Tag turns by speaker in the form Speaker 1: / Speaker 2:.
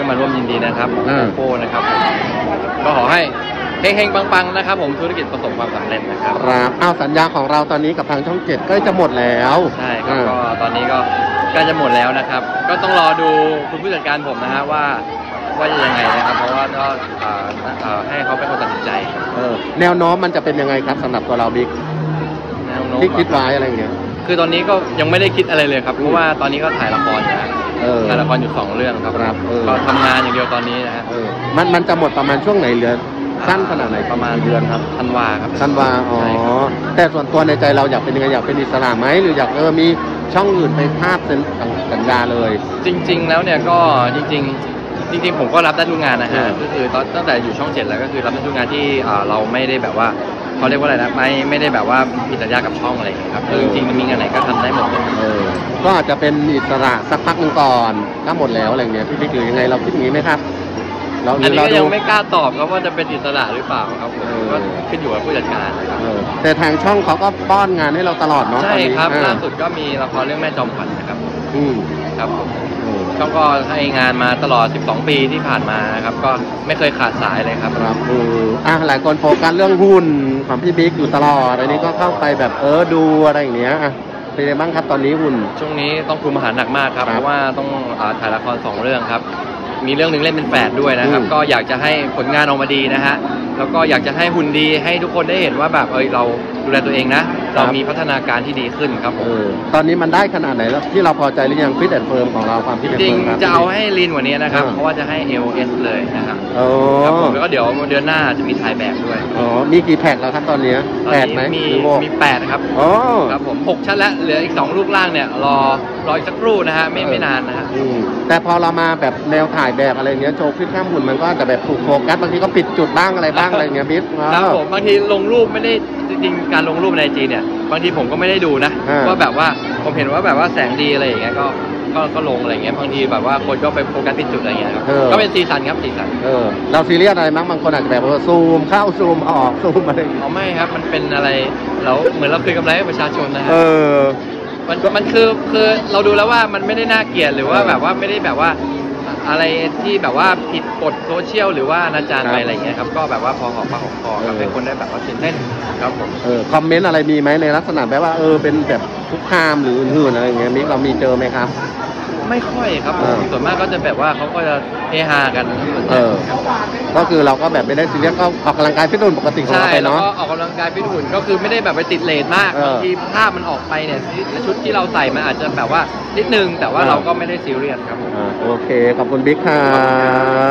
Speaker 1: มาร่วมยินดีนะครับของโป้นะครับก็ขอให้เฮงๆปังๆนะครับผมธุรกิจประสบความสำเร็จนะครับ
Speaker 2: ครับอ้าวสัญญาของเราตอนนี้กับทางช่อง7ก็จะหมดแล้ว
Speaker 1: ใช่ครับก็ตอนนี้ก็ใกล้จะหมดแล้วนะครับก็ต้องรอดูคุณผู้จัดการผมนะฮะว่าจะยังไงนะครับเพราะว่าก็ให้เขาเป็นคนตัดสินใจ
Speaker 2: แนวโน้มมันจะเป็นยังไงครับสำหรับตัวเราบิ๊กที่คิดไว้อะไรเงี้ย
Speaker 1: คือตอนนี้ก็ยังไม่ได้คิดอะไรเลยครับเพราะว่าตอนนี้ก็ถ่ายละครอยู่นะถ่ายละครอยู่2เรื่องครับก็ทำงานอย่างเดียวตอนนี้นะฮะ
Speaker 2: มันจะหมดประมาณช่วงไหนเหลือสั้นขนาดไหน
Speaker 1: ประมาณเดือนครับธันวาครับ
Speaker 2: ธันวาอ๋อแต่ส่วนตัวในใจเราอยากเป็นยังไงอยากเป็นอิสระไหมหรืออยากมีช่องอื่นไปภาพเซ็นสัญญาเลย
Speaker 1: จริงๆแล้วเนี่ยก็จริงผมก็รับได้ทุกงานนะฮะก็คือตั้งแต่อยู่ช่อง7แล้วก็คือรับได้ทุกงานที่เราไม่ได้แบบว่าเขาเรียกว่าอะไรนะไม่ได้แบบว่าผิดสัญญากับช่องอะไรอย่างเงี้ยครับจริงๆมีงานไหนก็ทำได้หมด
Speaker 2: ก็อาจจะเป็นอิสระสักพักหนึ่งก่อนถ้าหมดแล้วอะไรเงี้ยพี่บิ๊กหรือยังไงเราคิดอย่างนี้ไหมครับ
Speaker 1: อันนี้ก็ยังไม่กล้าตอบครับว่าจะเป็นอิสระหรือเปล่าครับก็ขึ้นอยู่กับผู้จัดการนะครับ
Speaker 2: แต่ทางช่องเขาก็ป้อนงานให้เราตลอดเนาะ
Speaker 1: ใช่ครับล่าสุดก็มีละครเรื่องแม่จอมขวัญนะครับครับผมช่องก็ให้งานมาตลอด12 ปีที่ผ่านมานะครับก็ไม่เคยขาดสายเลยครับ
Speaker 2: หลายคนโฟกัสเรื่องหุ้นของพี่บิ๊กอยู่ตลอดอันนี้ก็เข้าไปแบบดูอะไรอย่างเงี้ยเป็นไงบ้างครับตอนนี้หุ้น
Speaker 1: ช่วงนี้ต้องคุมอาหารหนักมากครับเพราะว่าต้องถ่ายละคร2 เรื่องครับมีเรื่องหนึ่งเล่นเป็น8ด้วยนะครับก็อยากจะให้ผลงานออกมาดีนะฮะแล้วก็อยากจะให้หุ่นดีให้ทุกคนได้เห็นว่าแบบเราดูแลตัวเองนะเรามีพัฒนาการที่ดีขึ้นครับ
Speaker 2: ตอนนี้มันได้ขนาดไหนแล้วที่เราพอใจหรือยังฟิตแอนด์เฟิร์มของเราความฟิตแอนด์
Speaker 1: เฟิ
Speaker 2: ร์
Speaker 1: มจะเอาให้ลีนกว่านี้นะครับเพราะว่าจะให้ LS เลยนะครับครับผมแล้วก็เดี๋ยวเดือนหน้าจะมีถ่ายแบบด้วย
Speaker 2: มีกี่แพ็คแล้วครับตอนนี้8ไหม
Speaker 1: มี8ครับครับผม6ชั้นแล้วเหลืออีก2ลูกล่างเนี่ยรออีกสักครู่นะฮะไม่นานนะฮะ
Speaker 2: แต่พอเรามาแบบแนวถ่ายแบบอะไรเงี้ยโชว์ขึ้นข้ามหุ่นมันก็จะแบบถูกโฟกัสบางทีก็ปิดจุดบ้างอะไรบ้างอะไรเงี้ยบิ๊ก
Speaker 1: ครับผมบางทีลงรูปไม่ได้จริงๆการลงรูปในจีเนี่ยบางทีผมก็ไม่ได้ดูนะว่าแบบว่าผมเห็นว่าแบบว่าแสงดีอะไรอย่างเงี้ยก็ลงอะไรเงี้ยบางทีแบบว่าคนก็ไปโฟกัสปิดจุดอะไรเงี้ยครับก็เป็นสีสันครับสีสัน
Speaker 2: เราซีเรียสอะไรมั้งบางคนอาจจะแบบว่าซูมเข้าซูมออกซูมอะไร
Speaker 1: ไม่ครับมันเป็นอะไรเราเหมือนเราคือกำไรให้ประชาชนนะฮะมันคือเราดูแล้วว่ามันไม่ได้น่าเกลียดหรือว่าแบบว่าไม่ได้แบบว่าอะไรที่แบบว่าผิดกฎโซเชียลหรือว่าอนาจารไปอะไรเงี้ยครับก็แบบว่าพอหอมปากหอมคอครับให้คนได้แบบว่าตื่นเต้นครับผม
Speaker 2: คอมเมนต์อะไรมีไหมในลักษณะแบบว่าเป็นแบบคุกคามหรืออื่นๆอะไรเงี้ยมิกเรามีเจอไหมครับ
Speaker 1: ไม่ค่อยครับส่วนมากก็จะแบบว่าเขาก็จะเฮฮากัน
Speaker 2: ก็คือเราก็แบบไม่ได้ซีเรียสก็ออกกำลังกายฟิตหุ่นปกติของเราไปเนาะ
Speaker 1: ใช่แล้วก็ออกกำลังกายฟิตหุ่นก็คือไม่ได้แบบไปติดเลทมากบางทีภาพมันออกไปเนี่ยชุดที่เราใส่มันอาจจะแบบว่านิดนึงแต่ว่าเราก็ไม่ได้ซีเรียสครับผม
Speaker 2: โอเคขอบคุณบิ๊กครับ